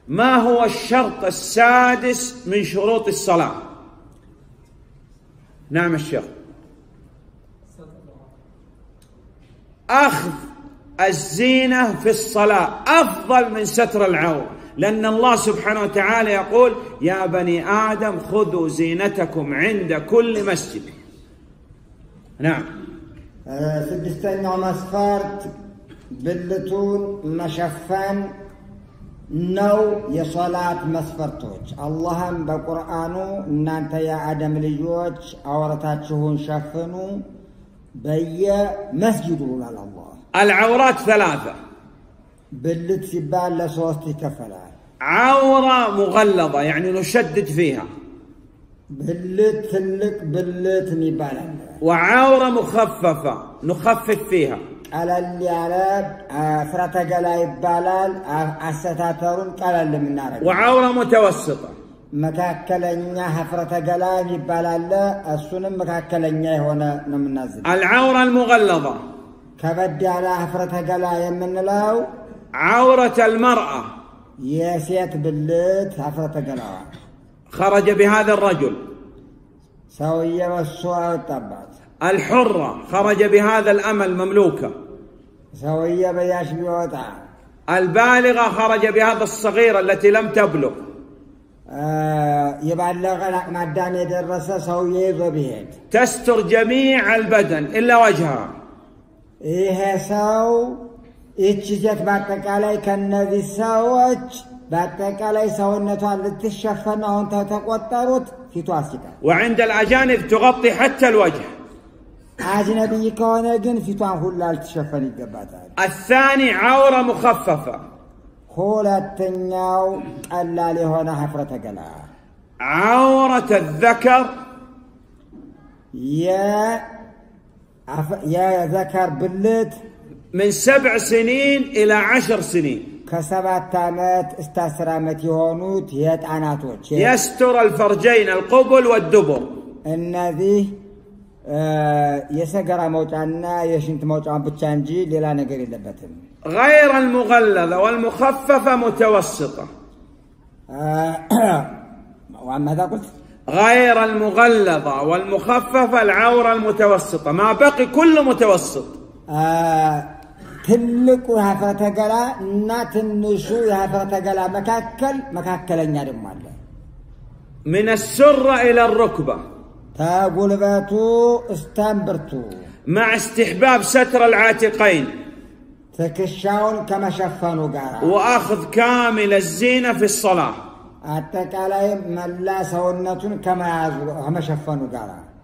ما هو الشرط السادس من شروط الصلاة؟ نعم الشيخ. أخذ الزينة في الصلاة أفضل من ستر العورة، لأن الله سبحانه وتعالى يقول: يا بني آدم خذوا زينتكم عند كل مسجد. نعم. سدستኛው መስፈርት ብልቱን መሸፈን ነው የሶላት መስፈርቶች። አላህም በቁርአኑ እናንተ የአደም ልጆች አውረታችሁን ሸፍኑ በየመስጂዱ ይላል አላህ። العورات ثلاثة. ብልት ሲባል ለሶስት ይከፈላል። عورة مغلظة يعني نشدد فيها، ብልት ትልቅ ብልት ይባላል። وعورة مخففة نخفف فيها، ቀለል ያለ ፍረተ ገላ ይባላል። አሰታተሩን ቀለል የምናደርገው። وعورة متوسطة መካከለኛ ፍረተ ገላ ይባላል። እሱንም መካከለኛ የሆነ ነው የምናዝለው። العورة المغلظة ከበድ ያለ ፍረተ ገላ የምንለው عورة المرأة የሴት ብልት ፍረተ ገላዋ خرج بهذا الرجل، ሰውዬ በሷ ወጣባት። الحرة خرج بهذا الأمل مملوكة، ሰውዬ በያሽ ቢወጣ። البالغة خرج بهذا الصغيرة التي لم تبلغ، የባለገ ለአቅመ አዳም የደረሰ ሰውዬ ይዞ ቢሄድ። تستر جميع البدن إلا وجهها، ይሄ ሰው ይህች ሴት በአጠቃላይ ከነዚህ ሰዎች በአጠቃላይ ሰውነቷን ልትሸፈን አሁን ተቆጠሩት ፊቷ ሲቀር። وعند الأجانب تغطي حتى الوجه. አጅነቢይ ከሆነ ግን ፊቷን ሁላ ልትሸፈን ይገባታል። الثاني عورة مخففة، ሁለተኛው ቀላል የሆነ ሀፍረተ ገላ። عورة الذكر የዘከር ብልት من 7 سنين إلى 10 سنين، ከ7 ዓመት እስከ 10 ዓመት የሆኑት የህፃናቶች يستر الفرجين القبل والدبر። እነዚህ የሰገራ መውጫና የሽንት መውጫን ብቻ እንጂ ሌላ ነገር የለበትም። غير المغلظة والمخففة متوسطة. وماذا قلت؟ غير المغلظة والمخففة العورة المتوسطة، ما بقي كله متوسط. ትልቁ የሀፍረተ ገላ እና ትንሹ የሀፍረተ ገላ መካከለኛ ደግሞ አለ። من السرة إلى الركبة، ተጉልበቱ እስከ مع استحباب ستر العاتقين، ትከሻውን ከመሸፈኑ ጋር وأخذ كامل الزينة في الصلاة، አጠቃላይ መላ ሰውነቱን ከመያዙ ከመሸፈኑ ጋር